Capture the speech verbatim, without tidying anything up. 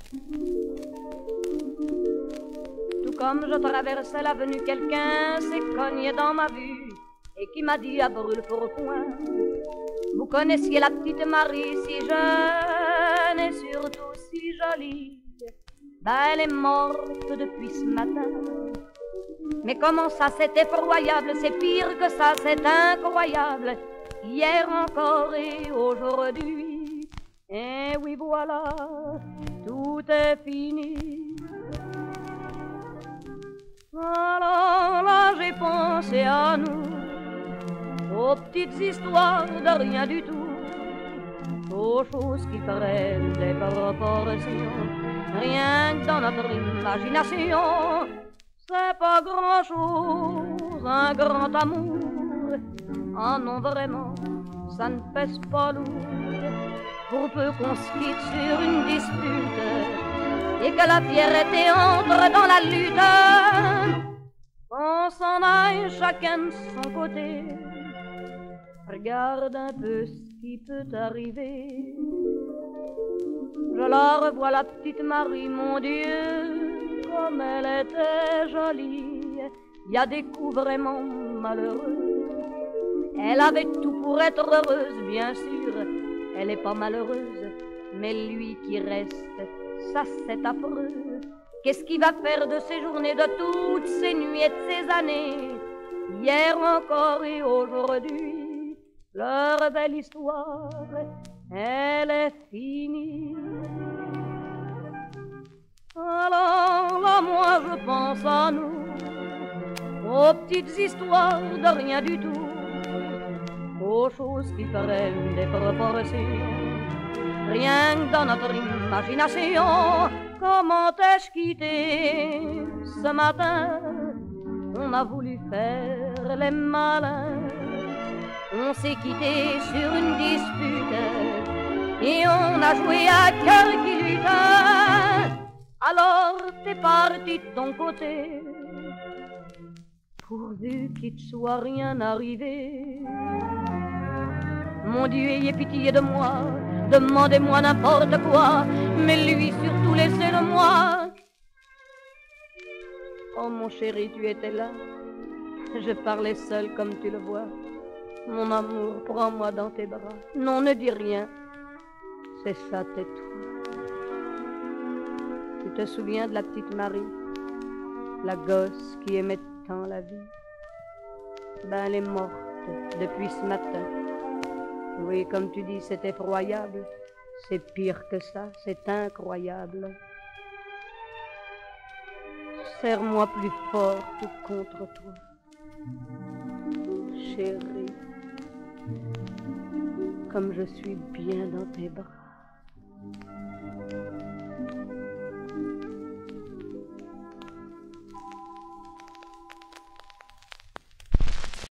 Tout comme je traversais l'avenue, quelqu'un s'est cogné dans ma vue et qui m'a dit à brûle-pourpoint: vous connaissiez la petite Marie, si jeune et surtout si jolie. Ben, elle est morte depuis ce matin. Mais comment ça, c'est effroyable, c'est pire que ça, c'est incroyable. Hier encore et aujourd'hui. Et oui, voilà, tout est fini. Alors là, j'ai pensé à nous, aux petites histoires de rien du tout, aux choses qui prennent des proportions, rien que dans notre imagination. C'est pas grand-chose, un grand amour. Ah non, vraiment, ça ne pèse pas lourd. Pour peu qu'on se quitte sur une dispute et que la fierté entre dans la lutte, qu'on s'en aille chacun de son côté. Regarde un peu ce qui peut arriver. Je la revois, la petite Marie, mon Dieu, comme elle était jolie. Il y a des coups vraiment malheureux. Elle avait tout pour être heureuse, bien sûr. Elle n'est pas malheureuse, mais lui qui reste, ça c'est affreux. Qu'est-ce qu'il va faire de ses journées, de toutes ces nuits et de ces années? Hier encore et aujourd'hui, leur belle histoire, elle est finie. Alors là, moi je pense à nous, aux petites histoires de rien du tout, aux choses qui prennent des proportions, rien que dans notre imagination. Comment ai-je quitté ce matin? On a voulu faire les malins, on s'est quitté sur une dispute et on a joué à cœur qui lutte. Alors t'es parti de ton côté, pourvu qu'il te soit rien arrivé. Mon Dieu, ayez pitié de moi, demandez-moi n'importe quoi, mais lui surtout laissez-le moi. Oh mon chéri, tu étais là, je parlais seul comme tu le vois. Mon amour, prends-moi dans tes bras. Non, ne dis rien, c'est ça, tais-toi. Tu te souviens de la petite Marie, la gosse qui aimait tant la vie? Ben, elle est morte depuis ce matin. Oui, comme tu dis, c'est effroyable. C'est pire que ça, c'est incroyable. Serre-moi plus fort tout contre toi, chérie, comme je suis bien dans tes bras.